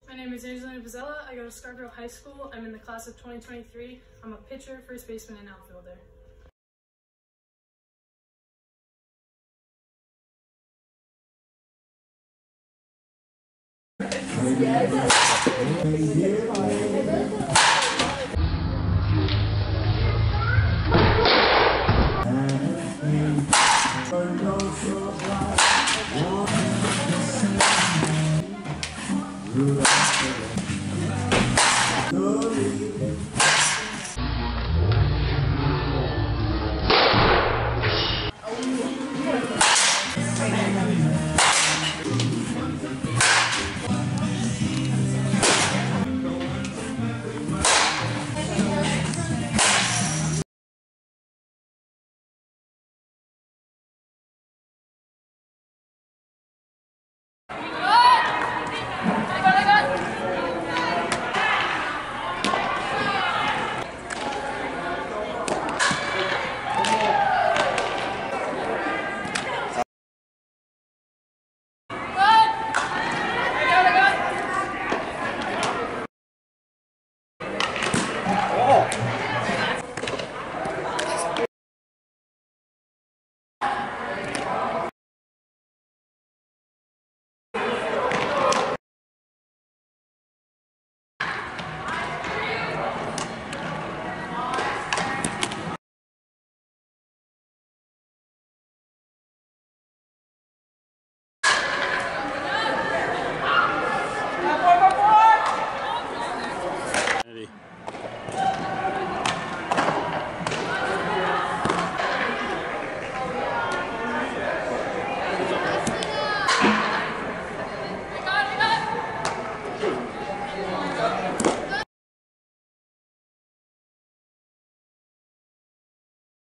My name is Angelina Pizzella. I go to Scarborough High School. I'm in the class of 2023. I'm a pitcher, first baseman, and outfielder. Yeah.